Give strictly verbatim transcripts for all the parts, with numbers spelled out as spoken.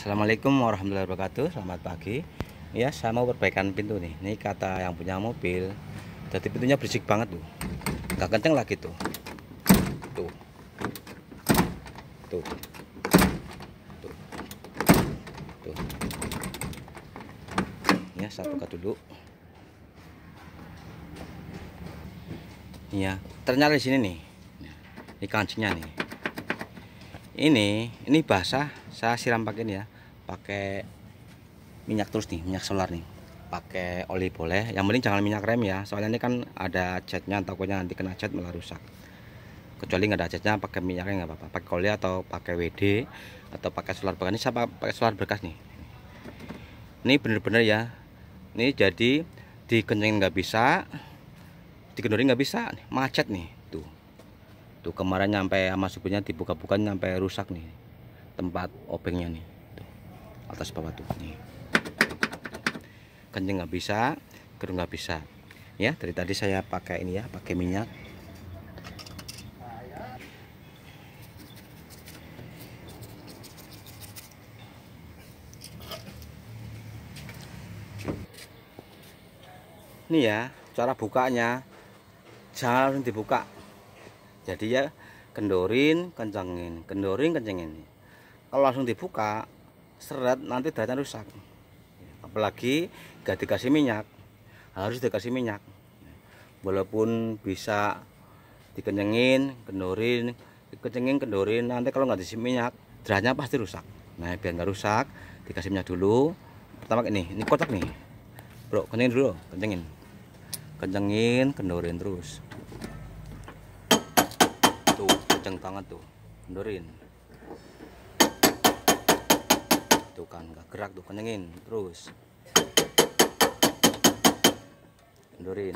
Assalamualaikum warahmatullahi wabarakatuh. Selamat pagi. Ya, saya mau perbaikan pintu nih. Ini kata yang punya mobil. Jadi pintunya berisik banget tuh. Gak kenceng lagi tuh. Tuh. Tuh. Tuh. Tuh. Ya, saya buka dulu. Ya, ternyata di sini nih. Ini kancingnya nih. Ini, ini basah, saya siram pakai ini ya, pakai minyak terus nih, minyak solar nih, pakai oli boleh, yang penting jangan minyak rem ya, soalnya ini kan ada catnya, takutnya nanti kena cat malah rusak. Kecuali nggak ada catnya, pakai minyaknya nggak apa-apa, pakai oli atau pakai W D atau pakai solar bekas. Ini saya pakai solar bekas nih. Ini bener-bener ya, ini jadi dikencengin nggak bisa, dikendorin nggak bisa, macet nih tuh. Tuh kemarin nyampe sama supirnya dibuka-buka nyampe rusak nih tempat obengnya nih tuh, atas bawah tuh nih, kencing nggak bisa, gerung nggak bisa ya. Dari tadi saya pakai ini ya, pakai minyak. Ini ya cara bukanya, jangan langsung dibuka. Jadi ya kendorin, kencengin, kendorin, kencengin. Kalau langsung dibuka seret, nanti dratnya rusak. Apalagi gak dikasih minyak, harus dikasih minyak. Walaupun bisa dikencengin, kendorin, dikencengin, kendorin, nanti kalau nggak dikasih minyak dratnya pasti rusak. Nah biar nggak rusak dikasih minyak dulu. Pertama ini, ini kotak nih bro, kencengin dulu, kencengin, kencengin, kendorin terus. Tuh kenceng banget tuh, kendorin tuh kan nggak gerak tuh, kencengin terus, kendorin.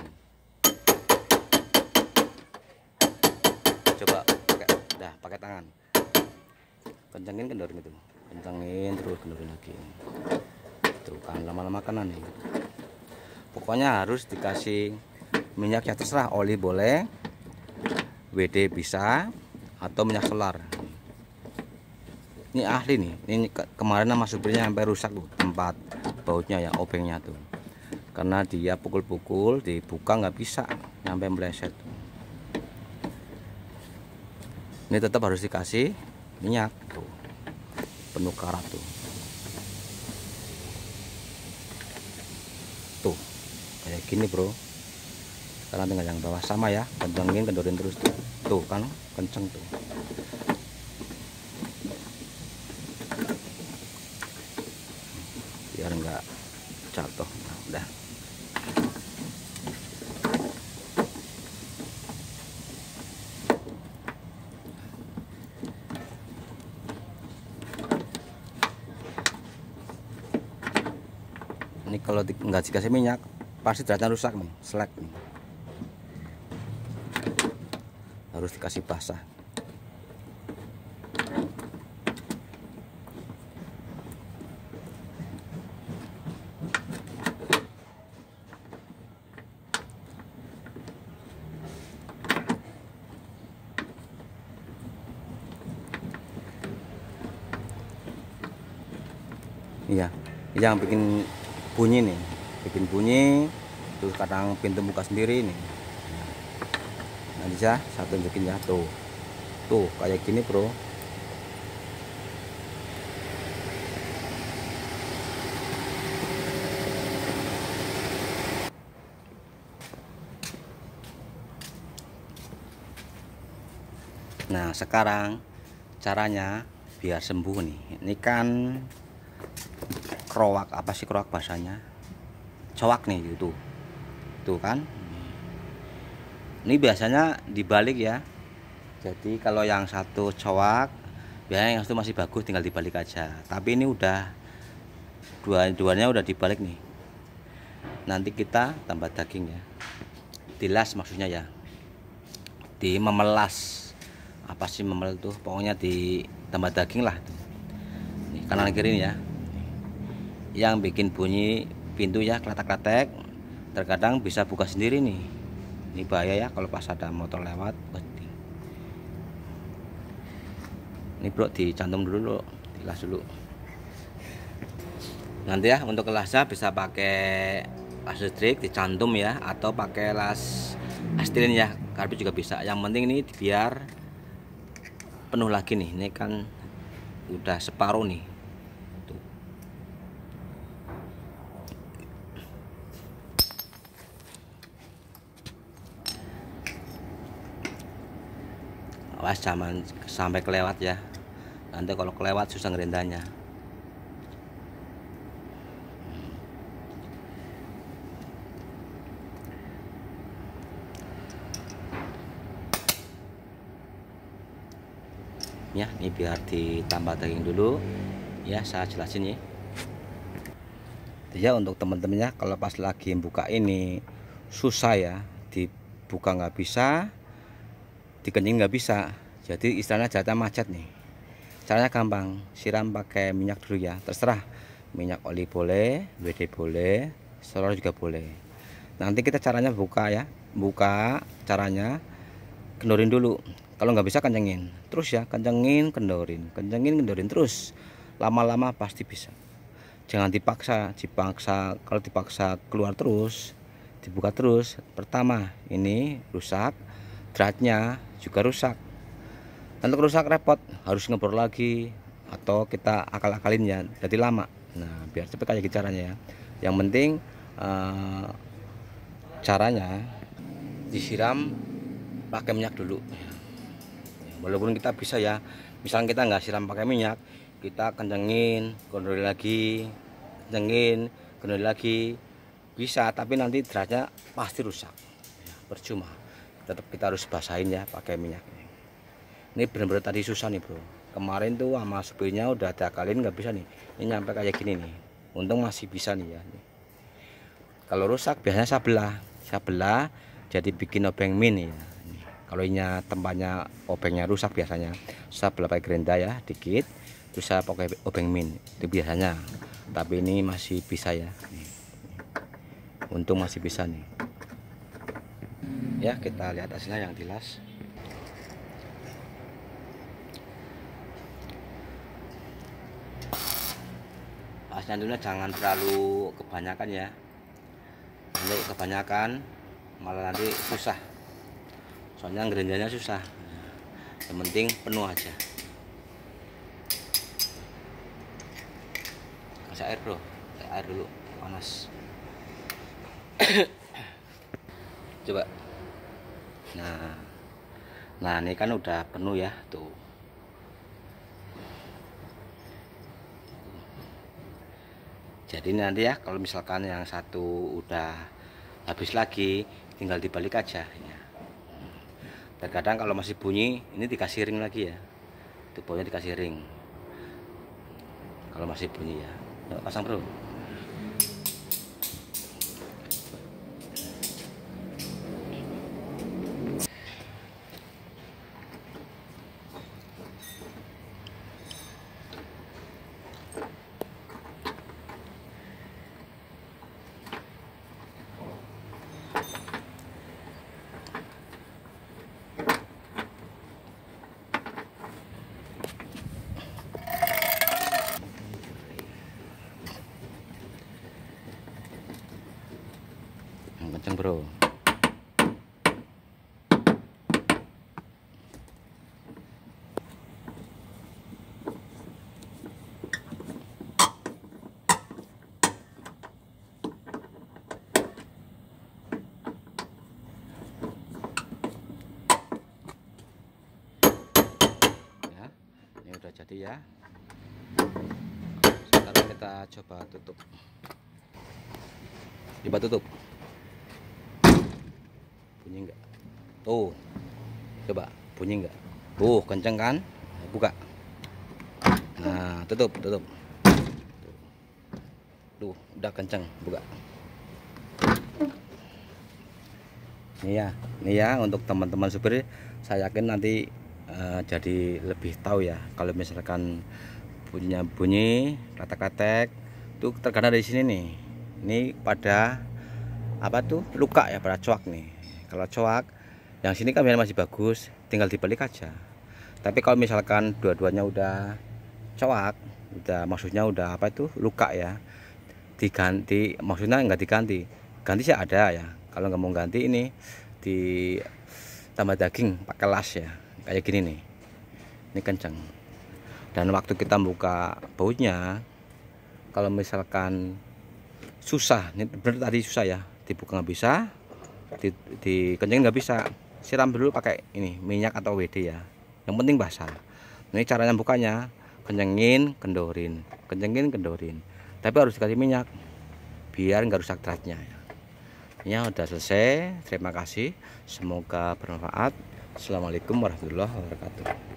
Coba pakai, dah pakai tangan, kencengin, kendorin gitu, kencengin terus, kendorin lagi. Tuh kan lama-lama kanan nih. Pokoknya harus dikasih minyak ya, terserah, oli boleh, W D bisa, atau minyak solar. Ini ahli nih, ini ke kemarin sama supirnya sampai rusak tuh tempat bautnya ya, obengnya tuh, karena dia pukul-pukul, dibuka nggak bisa, sampai meleset. Ini tetap harus dikasih minyak tuh, penuh karat tuh. Tuh kayak gini bro. Sekarang tinggal yang bawah sama ya, kencengin, kendorin terus tuh. Tuh kan kenceng tuh. Biar nggak jatuh. Nah, udah. Ini kalau di, nggak dikasih minyak pasti dratnya rusak nih, selek nih. Harus dikasih basah. Iya, yang bikin bunyi nih, bikin bunyi, terus kadang pintu buka sendiri nih. Nah bisa saya tunjukin ya, tuh, tuh kayak gini bro. Nah sekarang caranya biar sembuh nih, ini kan krowak, apa sih krowak bahasanya, cowak nih gitu tuh kan. Ini biasanya dibalik ya, jadi kalau yang satu cowak biasanya yang satu masih bagus, tinggal dibalik aja. Tapi ini udah dua-duanya udah dibalik nih. Nanti kita tambah daging ya, dilas maksudnya ya, di memelas, apa sih memel tuh, pokoknya di tambah daging lah tuh. Nih, kanan kiri nih ya. Yang bikin bunyi pintu ya, kletek-kletek, terkadang bisa buka sendiri nih. Ini bahaya ya kalau pas ada motor lewat. Ini bro dicantum dulu, dilas dulu. Nanti ya untuk kelasnya bisa pakai las listrik dicantum ya, atau pakai las astilin ya, karbit juga bisa. Yang penting ini biar penuh lagi nih. Ini kan udah separuh nih. Tuh. Awas jangan sampai kelewat ya. Nanti kalau kelewat susah ngerendanya. Ya, ini biar ditambah daging dulu ya, saya jelasin ya. Ya untuk teman-temannya, kalau pas lagi buka ini susah ya, dibuka nggak bisa, dikencing nggak bisa, jadi istilahnya jatah macet nih. Caranya gampang, siram pakai minyak dulu ya, terserah minyak oli boleh, W D boleh, solar juga boleh. Nanti kita caranya buka ya, buka caranya kendorin dulu. Kalau nggak bisa kencengin terus ya, kencengin kendorin, kencengin kendorin terus, lama-lama pasti bisa. Jangan dipaksa, dipaksa kalau dipaksa keluar terus, dibuka terus, pertama ini rusak, dratnya juga rusak. Nanti rusak repot, harus ngebor lagi atau kita akal-akalin ya, jadi lama. Nah biar cepet kayak gitu caranya ya. Yang penting eh, caranya disiram pakai minyak dulu. Walaupun kita bisa ya, misalnya kita nggak siram pakai minyak, kita kencengin, kendori lagi, kencengin, kendori lagi, bisa. Tapi nanti derajatnya pasti rusak, ya, percuma. Tetap kita harus basahin ya pakai minyak. Ini benar-benar tadi susah nih bro. Kemarin tuh sama supirnya udah diakalin nggak bisa nih. Ini nyampe kayak gini nih. Untung masih bisa nih ya. Kalau rusak biasanya saya belah, saya belah jadi bikin obeng min ya. Kalau ini tempatnya obengnya rusak biasanya saya belah pakai gerinda ya dikit, terus saya pakai obeng min itu biasanya. Tapi ini masih bisa ya. Untung masih bisa nih. Ya kita lihat hasilnya yang dilas. Lasnya dulu jangan terlalu kebanyakan ya. Nanti kebanyakan malah nanti susah. Soalnya ngerendanya susah. Yang penting penuh aja. Kasih air bro, kasih air dulu panas. Coba. Nah, nah ini kan udah penuh ya tuh. Jadi nanti ya kalau misalkan yang satu udah habis lagi, tinggal dibalik aja ya. Terkadang kalau masih bunyi ini dikasih ring lagi ya, itu bawahnya dikasih ring kalau masih bunyi ya. Yuk, pasang bro. Kenceng bro. Ya, ini udah jadi ya. Sekarang kita coba tutup. Coba tutup. Bunyi enggak? Tuh. Coba bunyi enggak? Tuh, kenceng kan? Buka. Nah, tutup, tutup. Tuh, udah kenceng, buka. Ini ya, ini ya untuk teman-teman supir, saya yakin nanti uh, jadi lebih tahu ya kalau misalkan bunyinya bunyi, katek-katek, tuh terkadang dari sini nih. Ini pada apa tuh? Luka ya, pada coak nih. Kalau coak yang sini kan masih bagus, tinggal dibalik aja. Tapi kalau misalkan dua-duanya udah coak, udah maksudnya udah apa itu luka ya, diganti, maksudnya nggak diganti, ganti sih ada ya. Kalau nggak mau ganti ini di tambah daging pakai las ya, kayak gini nih. Ini kenceng. Dan waktu kita buka bautnya, kalau misalkan susah, ini bener tadi susah ya, dibuka nggak bisa, di, dikencengin nggak bisa, siram dulu pakai ini minyak atau W D ya, yang penting basah. Ini caranya bukanya, kencengin, kendorin, kencengin, kendorin, tapi harus dikasih minyak biar nggak rusak dratnya. Ya udah selesai. Terima kasih, semoga bermanfaat. Assalamualaikum warahmatullahi wabarakatuh.